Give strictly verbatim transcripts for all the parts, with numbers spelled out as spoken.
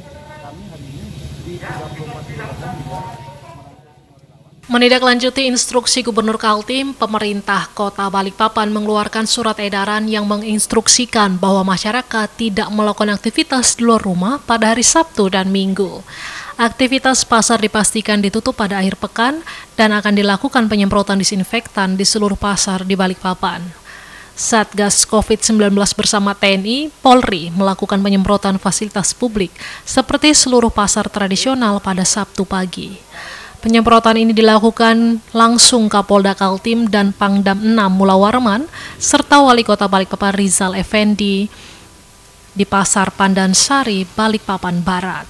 Menindaklanjuti instruksi Gubernur Kaltim, pemerintah Kota Balikpapan mengeluarkan surat edaran yang menginstruksikan bahwa masyarakat tidak melakukan aktivitas di luar rumah pada hari Sabtu dan Minggu. Aktivitas pasar dipastikan ditutup pada akhir pekan dan akan dilakukan penyemprotan disinfektan di seluruh pasar di Balikpapan. Satgas covid sembilan belas bersama T N I, Polri melakukan penyemprotan fasilitas publik seperti seluruh pasar tradisional pada Sabtu pagi. Penyemprotan ini dilakukan langsung Kapolda Kaltim dan Pangdam enam Mula Warman, serta Wali Kota Balikpapan Rizal Effendi di Pasar Pandansari, Balikpapan Barat.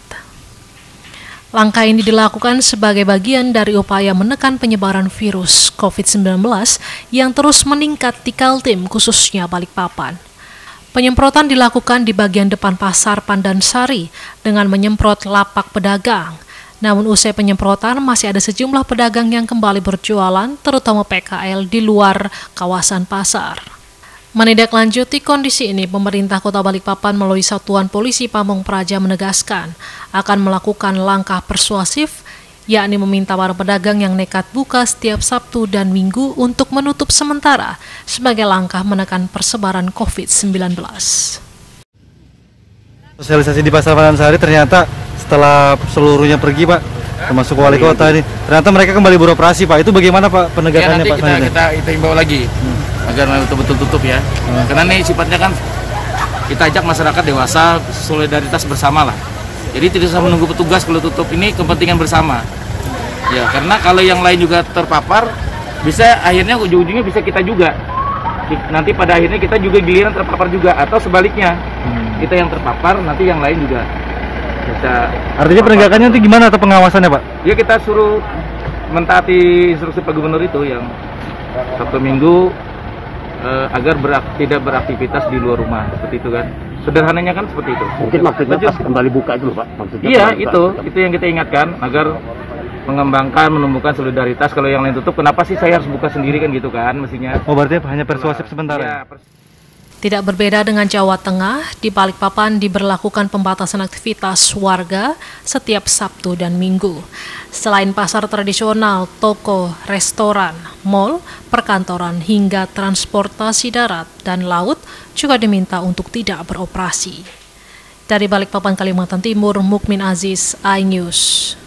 Langkah ini dilakukan sebagai bagian dari upaya menekan penyebaran virus covid sembilan belas yang terus meningkat di Kaltim, khususnya Balikpapan. Penyemprotan dilakukan di bagian depan Pasar Pandansari dengan menyemprot lapak pedagang. Namun usai penyemprotan masih ada sejumlah pedagang yang kembali berjualan, terutama P K L di luar kawasan pasar. Menindaklanjuti kondisi ini, pemerintah Kota Balikpapan melalui Satuan Polisi Pamong Praja menegaskan akan melakukan langkah persuasif, yakni meminta para pedagang yang nekat buka setiap Sabtu dan Minggu untuk menutup sementara sebagai langkah menekan persebaran covid sembilan belas. Sosialisasi di Pasar Pandansari ternyata setelah seluruhnya pergi, Pak, termasuk wali kota ini, ternyata mereka kembali beroperasi, Pak. Itu bagaimana, Pak, penegakannya, ya, Pak? Kita, kita, kita himbau lagi hmm. agar betul-betul tutup ya. Hmm. Karena ini sifatnya kan kita ajak masyarakat dewasa, solidaritas bersama lah. Jadi tidak usah menunggu petugas kalau tutup, ini kepentingan bersama. Ya, karena kalau yang lain juga terpapar, bisa akhirnya ujung-ujungnya bisa kita juga. Nanti pada akhirnya kita juga giliran terpapar juga, atau sebaliknya. Hmm. Kita yang terpapar, nanti yang lain juga bisa. Artinya penegakannya nanti gimana atau pengawasannya, Pak? Ya, kita suruh mentaati instruksi Pak Gubernur itu yang Sabtu Minggu eh, agar berak, tidak beraktivitas di luar rumah, seperti itu kan. Sederhananya kan seperti itu. Mungkin maksudnya pas kembali buka itu, Pak. Maksudnya iya, itu buka. Itu yang kita ingatkan agar mengembangkan, menumbuhkan solidaritas. Kalau yang lain tutup, kenapa sih saya harus buka sendiri kan gitu kan mestinya. Oh, berarti hanya persuasif sementara. Ya, ya? Tidak berbeda dengan Jawa Tengah, di Balikpapan diberlakukan pembatasan aktivitas warga setiap Sabtu dan Minggu. Selain pasar tradisional, toko, restoran, mal, perkantoran, hingga transportasi darat dan laut juga diminta untuk tidak beroperasi. Dari Balikpapan, Kalimantan Timur, Mukmin Aziz, iNews.